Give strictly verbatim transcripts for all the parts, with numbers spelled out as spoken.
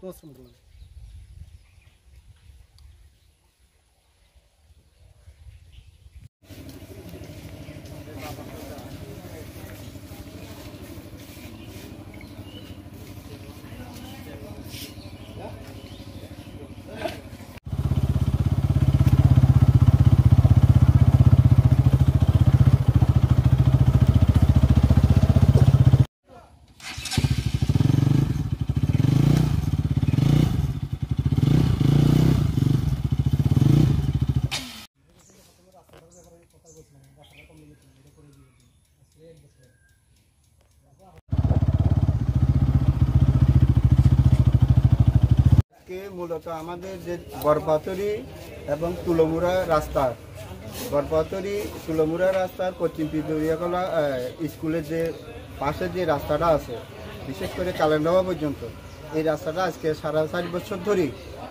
পরিশ্রম করলাম। মূলত আমাদের যে বরপাতরি এবং তুলমুড়া রাস্তা, বরপাতরি তুলমুড়া রাস্তার পশ্চিম পিদুরিয়াকলা স্কুলের যে পাশে যে রাস্তাটা আছে, বিশেষ করে কালেন্ডাবা পর্যন্ত, এই রাস্তাটা আজকে সাড়ে চার বছর ধরে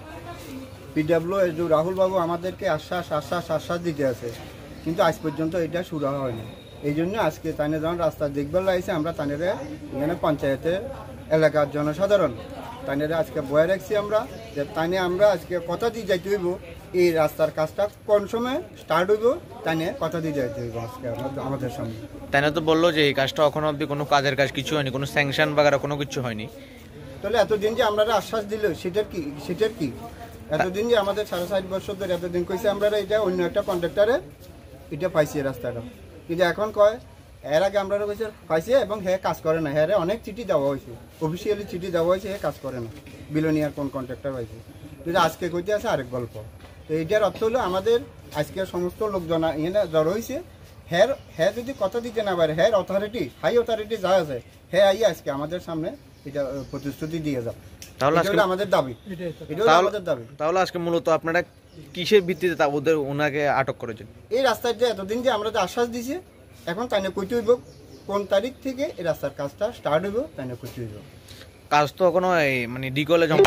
পিডাব্লিউ এস রাহুল বাবু আমাদেরকে আশ্বাস আশ্বাস আশ্বাস দিতে আছে, কিন্তু আজ পর্যন্ত এটা শুরু হয়নি। এই জন্য আজকে তানে যখন রাস্তা দেখবার লাগছে, আমরা তানের এখানে পঞ্চায়েতের এলাকার জনসাধারণ তাইনে আজকে বয়ে রাখছি আমরা, যে তাইনে আমরা আজকে কথা দিয়ে যাইতে হইব এই রাস্তার কাজটা কোন সময় স্টার্ট হইব, তাইনে কথা দিয়ে যাইতে হইব আজকে আমাদের সামনে। তাইনে তো বললো যে এই কাজটা এখনো অবধি কোনো কাজের কাজ কিছু হয়নি, কোনো স্যাংশন বাগারা কোনো কিছু হয়নি। তাহলে এতদিন যে আমরা আশ্বাস দিল সেটার কি সেটার কি এতদিন যে আমাদের সাড়ে ষাট বছর ধরে এতদিন কইছে আমরা এটা অন্য একটা কন্ট্রাক্টরে এটা পাইছি রাস্তাটা, কিন্তু এখন কয় এর আগে আমরা কইছে পাইছে এবং হ্যাঁ কাজ করে না, হ্যাঁ অনেক চিঠি দেওয়া হয়েছে, অফিসিয়ালি চিঠি দেওয়া হয়েছে, হ্যাঁ কাজ করে না, বিলোনিয়ার কোন কন্ট্রাক্টর পাইছে, কিন্তু আজকে কইতে আছে আরেক গল্প। তো এইটার অর্থ হলো আমাদের আজকে সমস্ত লোকজন এখানে জড়ো হয়েছে, হ্যাঁ হ্যাঁ যদি কথা দিতে না পারে, হ্যাঁ অথরিটি হাই অথরিটি যা আছে হ্যাঁ আই আজকে আমাদের সামনে এটা প্রতিশ্রুতি দিয়ে যাবে, তাহলে আমাদের দাবি, এটা আমাদের দাবি। তাহলে আজকে মূলত আপনারা কিসের ভিত্তিতে ওদের ওনাকে আটক করেছেন? এই রাস্তার যে এতদিন যে আমরা যে আশ্বাস দিছি, এখন তাই না কইতে হইব কোন তারিখ থেকে এই রাস্তার কাজটা স্টার্ট হইব, তাই না কইতে হইব। কাজ তো এখনো মানে ডিকলে জমা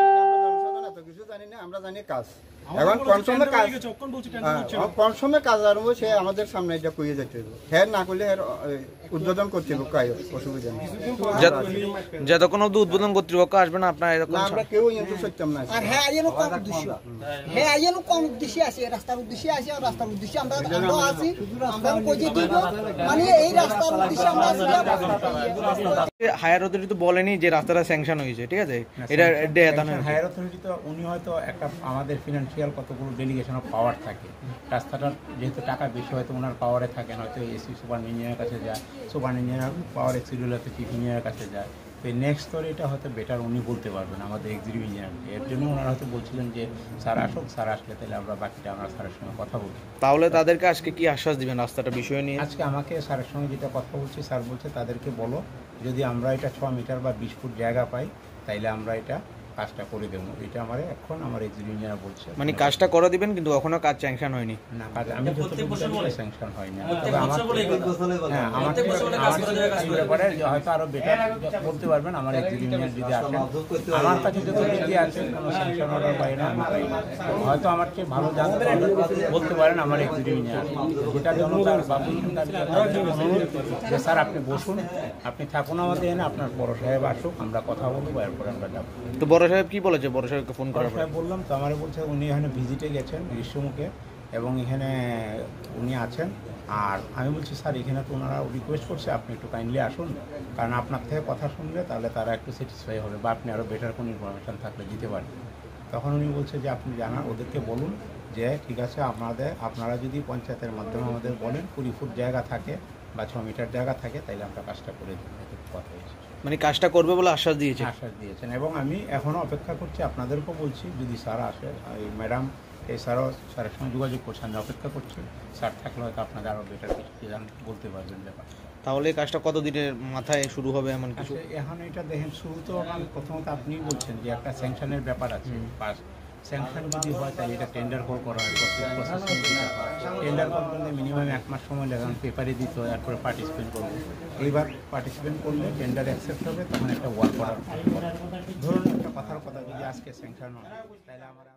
এত কিছু জানি না, আমরা জানি কাজ এখন কোন সময় কাজ কোন সময় কাজ আরম্ভ সে আমাদের সামনে এটা কইয়ে যেতে হইব, হ্যাঁ না করলে উদ্বোধন করতে হইব, কাজ অসুবিধা নেই। যতক্ষণ অব্দি উদ্বোধন কর্তৃপক্ষ আসবে না আপনার এরকম আমরা কেউ কিন্তু সত্যম না। আর হ্যাঁ আইনো কোন উদ্দেশ্য, হ্যাঁ আইনো কোন উদ্দেশ্যে আছে, রাস্তার উদ্দেশ্যে আছে, আর রাস্তার উদ্দেশ্যে আমরা আমরা আছি, আমরা কইতে দিব মানে এই রাস্তার উদ্দেশ্যে আমরা আছি। হায়ার অথরিটি তো বলেনি যে রাস্তাটা স্যাংশন হয়েছে, ঠিক আছে, এটা হায়ার অথরিটি তো উনি হয়তো একটা আমাদের ফিনান্সিয়াল কতগুলো ডেলিগেশন অফ পাওয়ার থাকে, রাস্তাটার যেহেতু টাকা বেশি হয়তো ওনার পাওয়ারে থাকে না, হয়তো এসি সুপার ইঞ্জিনিয়ারের কাছে যায়, সুপার ইঞ্জিনিয়ার পাওয়ার এক্সিডিউল হয়তো চিফ ইঞ্জিনিয়ারের কাছে যায়, তো নেক্সট স্তরে এটা হয়তো বেটার উনি বলতে পারবেন আমাদের এক্সিকিউটিভ ইঞ্জিনিয়ারকে। এর জন্য ওনারা হয়তো বলছিলেন যে স্যার আসুক, স্যার আসলে তাহলে আমরা বাকিটা আমরা স্যারের সঙ্গে কথা বলবো। তাহলে তাদেরকে আজকে কি আশ্বাস দিবেন রাস্তাটা বিষয় নিয়ে? আজকে আমাকে স্যারের সঙ্গে যেটা কথা বলছি, স্যার বলছে তাদেরকে বলো যদি আমরা এটা ছ মিটার বা বিশ ফুট জায়গা পাই তাইলে আমরা এটা কাজটা করে দেবো, এটা আমার এখন আমার এক্সিকিউটিভ ইঞ্জিনিয়ার বলছে। মানে কাজটা করে দিবেন কিন্তু এখনো কাজ স্যাংশন হয়নি না, কাজ আমি স্যাংশন হয়নি, তবে আমার হ্যাঁ আমার ব্যাপারে হয়তো আরো বেটার বলতে পারবেন আমার এক্সিকিউটিভ ইঞ্জিনিয়ার যদি আসেন, আমার কাছে যত দিদি আছে কোনো স্যাংশন অর্ডার পাই না, আমি পাই না, হয়তো আমার চেয়ে ভালো জানতে বলতে পারেন আমার এক্সিকিউটিভ ইঞ্জিনিয়ার, যেটা জনতার বাবু যে স্যার আপনি বসুন, আপনি থাকুন আমাদের এনে, আপনার বড় সাহেব আসুক, আমরা কথা বলবো, এরপরে আমরা যাবো। তো বড় সাহেব কি বলেছে? বড় সাহেবকে ফোন করার পরে বললাম তো আমার বলছে উনি এখানে ভিজিটে গেছেন গ্রীষ্মমুখে এবং এখানে উনি আছেন, আর আমি বলছি স্যার এখানে তো ওনারা রিকোয়েস্ট করছে আপনি একটু কাইন্ডলি আসুন, কারণ আপনার থেকে কথা শুনলে তাহলে তারা একটু স্যাটিসফাই হবে বা আপনি আরও বেটার কোনো ইনফরমেশান থাকলে দিতে পারেন। তখন উনি বলছে যে আপনি জানান ওদেরকে বলুন যে ঠিক আছে আমাদের আপনারা যদি পঞ্চায়েতের মাধ্যমে আমাদের বলেন কুড়ি ফুট জায়গা থাকে বা ছ মিটার জায়গা থাকে তাইলে আমরা কাজটা করে দিই, কথা হয়েছে। মানে কাজটা করবে বলে আশ্বাস দিয়েছে আশ্বাস দিয়েছেন এবং আমি এখনও অপেক্ষা করছি, আপনাদেরকেও বলছি যদি স্যার আসে, এই ম্যাডাম এই স্যারও স্যারের সঙ্গে যোগাযোগ করছে, আমি অপেক্ষা করছি, স্যার থাকলে হয়তো আপনাদের আরও বেটার কিছু বলতে পারবেন ব্যাপার। তাহলে এই কাজটা কত দিনের মাথায় শুরু হবে এমন কিছু? এখন এটা দেখেন শুরু তো আমি প্রথমত আপনিই বলছেন যে একটা স্যাংশনের ব্যাপার আছে, পাস স্যাংশন যদি হয় তাহলে এটা টেন্ডার কল করা হয়, প্রসেসিং টেন্ডার কল করলে মিনিমাম এক মাস সময় লাগে, পেপারে দিতে হয়, তারপরে পার্টিসিপেট করবো, এইবার পার্টিসিপেট করলে টেন্ডার অ্যাকসেপ্ট হবে, তখন একটা ওয়ার্ক করার ধরুন একটা কথার কথা যদি আজকে স্যাংশন হয় তাহলে আমরা